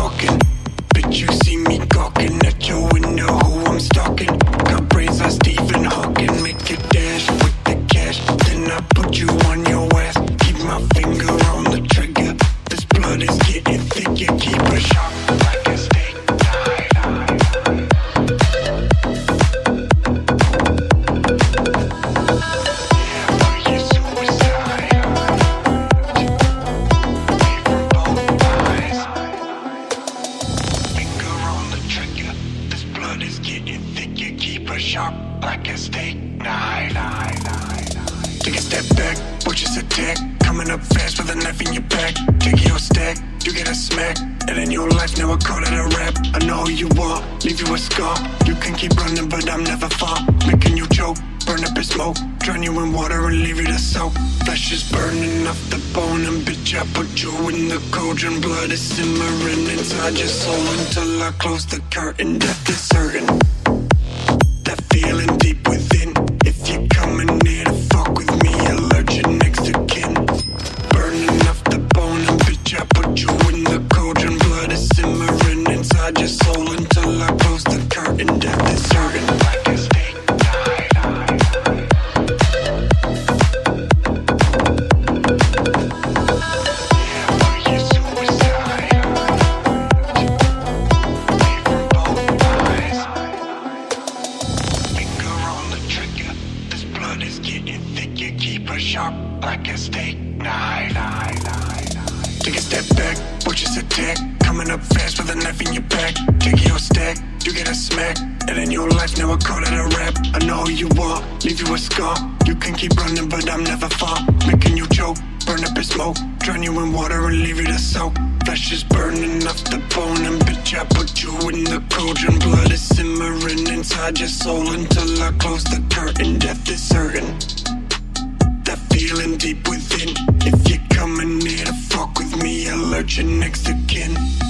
talking. Bitch, you see me gawking at your window, who I'm stalking. Got brains like Stephen Hawking. Make a dash with the cash, then I put you on your ass. Keep my finger on the trigger. This blood is getting thick, you keep it sharp like a steak. Sharp like a steak knife. Take a step back, watch us attack. Coming up fast with a knife in your back. Take your stack, you get a smack. And in your life now I call it a rap. I know who you are, leave you a scar. You can keep running but I'm never far. Making you choke, burn up in smoke. Drown you in water and leave you to soak. Flesh is burning off the bone. And bitch, I put you in the cauldron. Blood is simmering inside your soul. Until I close the curtain, death is certain. Feeling deep within. If you're coming near to fuck with me, allergic next to kin. Burning off the bone, and bitch, I put you in the cauldron. Blood is simmering inside your soul. Until I close the curtain, death is certain. Like a steak sharp like a steak knife. Take a step back, watch us attack. Coming up fast with a knife in your back. Take your stack, you get a smack. And in your life now I call it a rap. I know who you are, leave you a scar. You can keep running but I'm never far. Making you choke, burn up in smoke. Drown you in water and leave you to soak. Flesh is burning off the bone. And bitch, I put you in the cauldron. Blood is simmering inside your soul. Until I close the curtain, death is certain. Feeling deep within. If you're coming near to fuck with me, allergic next to kin.